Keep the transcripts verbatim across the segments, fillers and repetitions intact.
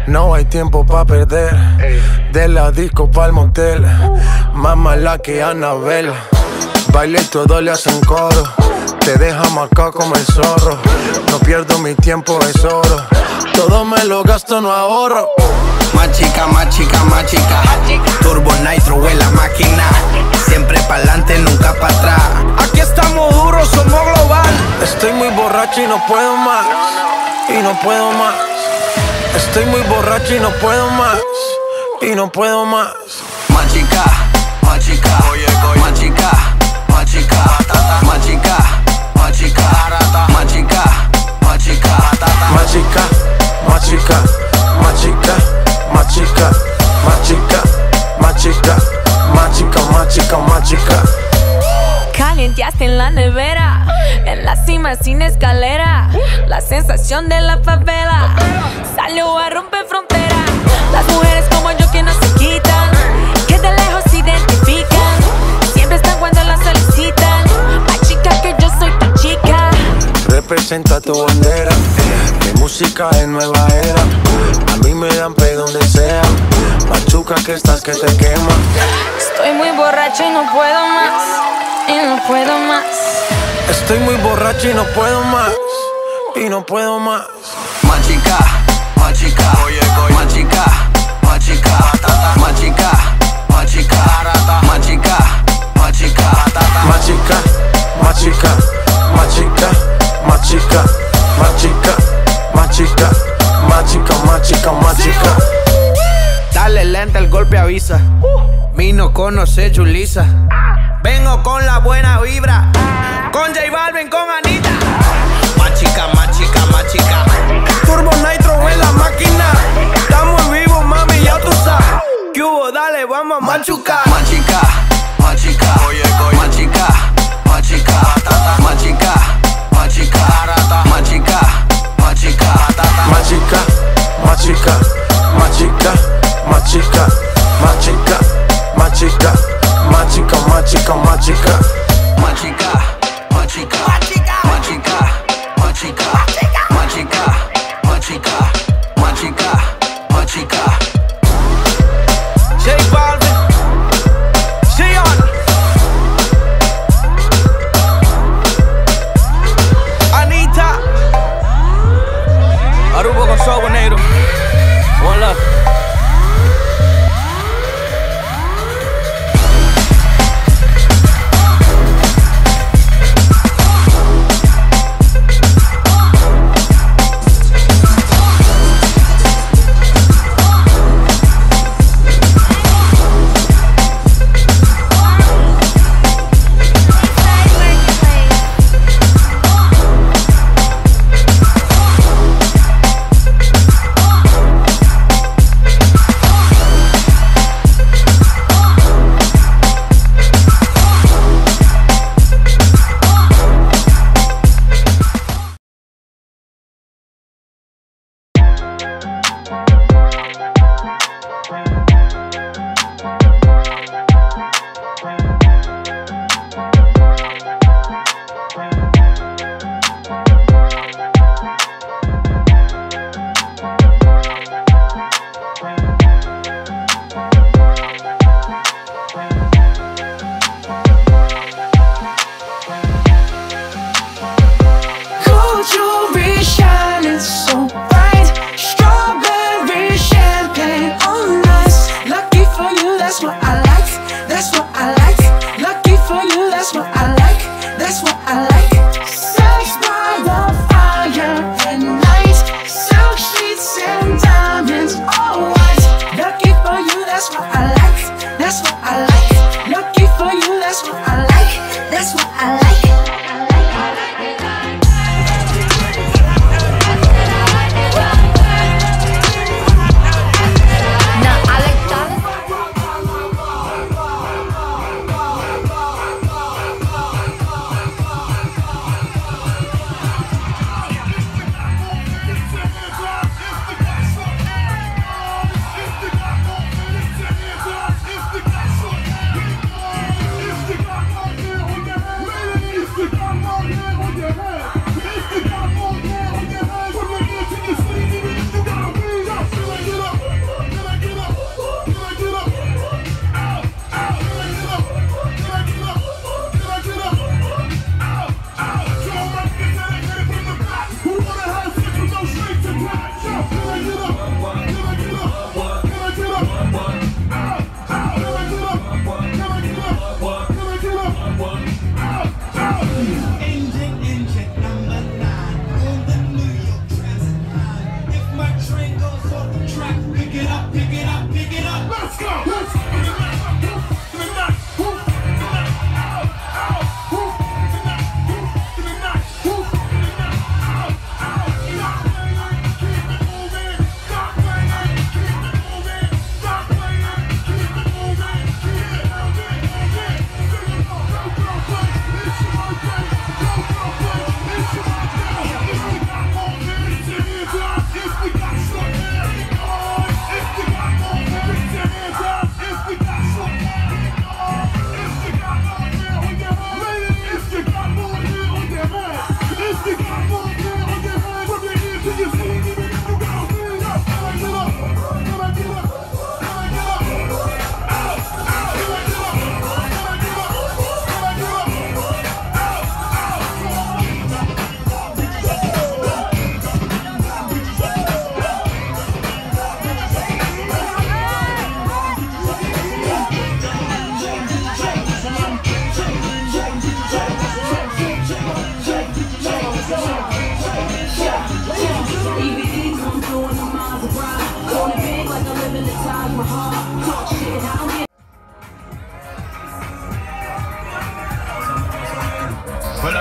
No hay tiempo pa' perder. De la disco pa'l motel. Más mala que Anabel. Baile y todo le hacen coro. Te deja marcado como el zorro. No pierdo mi tiempo, es oro. Todo me lo gasto, no ahorro. Machika, Machika, Machika. Turbo Nitro en la máquina. Siempre pa'lante, nunca pa' atrás. Aquí estamos duros, somos global. Estoy muy borracho y no puedo más. Y no puedo más. Estoy muy borracho y no puedo más. Y no puedo más. Machika, Machika, Machika, Machika, Machika, Machika, Machika, Machika, Machika, Machika, Machika, Machika, Machika, Machika, Machika, Machika, Machika. Calienteaste en la nevera, en la cima sin escalera. La sensación de la favela salió a romper frontera. Las mujeres como yo que no se quitan, que de lejos se identifican. Siempre están cuando las solicitan. Ay, chica, que yo soy tu chica. Representa tu bandera. Mi música es nueva era. A mí me dan pe donde sea. Machuca que estás que te quema. Estoy muy borracho y no puedo más. Y no puedo más. Estoy muy borracho y no puedo más. Y no puedo más. Machika, Machika, Machika, Machika, Machika, Machika, Machika, Machika, Machika, Machika, Machika, Machika, Machika, Machika, Machika, Machika, Machika. Dale lenta, el golpe avisa. Mi no conoce Julissa. Vengo con la buena vibra. Con J Balvin, con Anitta. Machika, Machika, Machika. Turbo Nitro en la máquina. Estamos vivos, mami, ya tú sabes. ¿Qué hubo? Dale, vamos a machucar. Machika, Machika, Machika, Machika, Machika, Machika, Machika, Machika, Machika, Machika, Machika, Machika, Machika, Machika, Machika, Machika, Machika. Machika, Machika, Machika.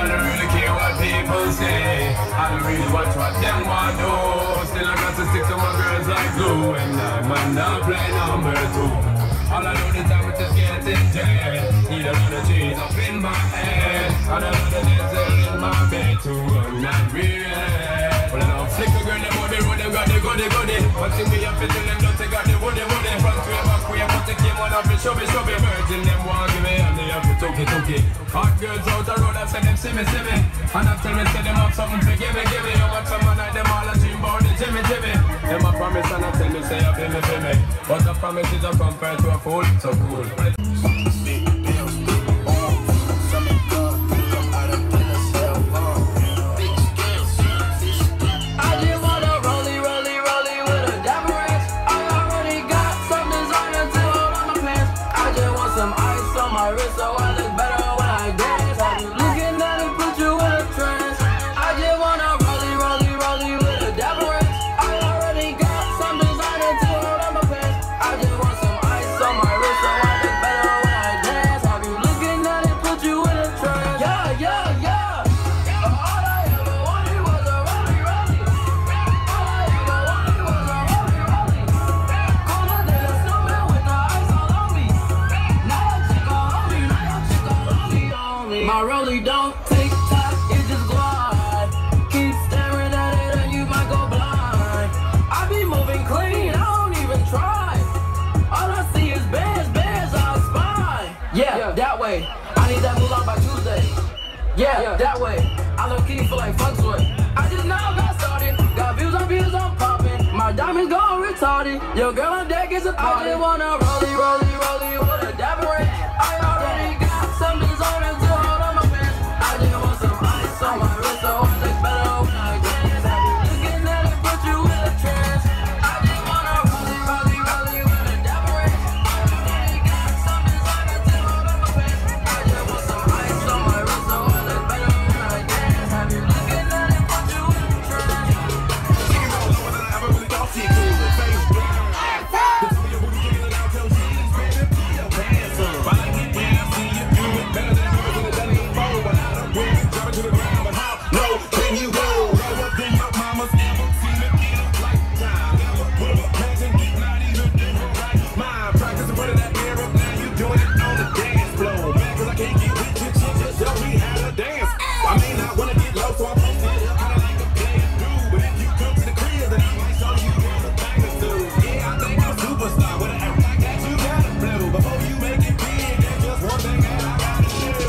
I don't really care what people say. I don't really watch what them want do. Still I got to stick to my girls like glue. And I might not play number two. All I know the time is just getting dead. Need a lot of cheese up in my head. And a lot of diesel in my bed too. I'm not real. Well, I don't flick a girl, them body, road, them got the goody goody. One thing we have to tell them, don't they got the woody woody. Front way, back way, but they came on up and show me, show me. Virgin, them want give me, and they have to took it, took it. Hot girls out the road, I say them see me, see me. And after me, say them have something to give me, give me. You want someone like them all a dream about the Jimmy, Jimmy. Them a promise and I tell me, say I feel me, feel me. But the promise is a compared to a fool, so cool. I need that move on by Tuesday. Yeah, yeah, that way. I low key feel like fuck sweat. I just now got started. Got views on views, I'm popping. My diamonds gone retarded. Your girl on deck is a party. I just wanna rollie, rollie, rollie with a dapper ring. I already got some designer to hold on my pants. I just want some ice on my wrist, so I look better when I dance. I be looking at it, put you in a trance. I just wanna rollie, rollie, rollie with a dapper ring. I already got some designer to hold on my pants. I just want some ice on my wrist, so I look better when I dance. I be looking at it, put you in a trance. She roll lower than I ever really thought she could. Face down. The two of your booty kicking it out till she's ready to put your pants on. While I get down, see you do it better than yours in the done it before. But I don't win, drop it to the ground. But how low can you go? Lower than your mama's ever seen it in a lifetime. Never put up a pageant, not even in her right mind. Practice in front of that mirror, now you doing it on the dance floor. Man, cause I can't get with you, she just show me how to dance. I may not wanna get low, so I'm posted up kinda like a player do. But if you come to the crib, then I might show you what a thing to do. Yeah, I think I'm a superstar, but I act like that you gotta blow. Before you make it big, there's just one thing that I gotta do.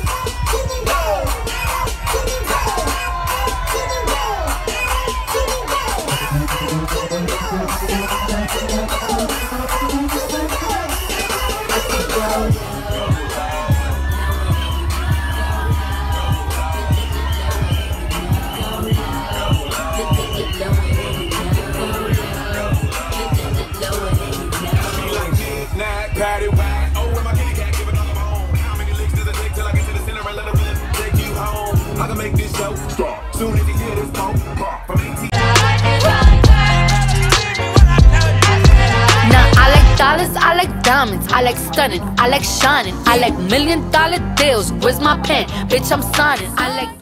Cardi, why? Oh, where my kitty cat, give it on the bone. How many licks does it take till I get to the Cinderella and take you home? I can make this show stop soon as you hear this phone pop from A T. Nah, I like dollars, I like diamonds, I like stunning, I like shining, I like million dollar deals. Where's my pen? Bitch, I'm signing. I like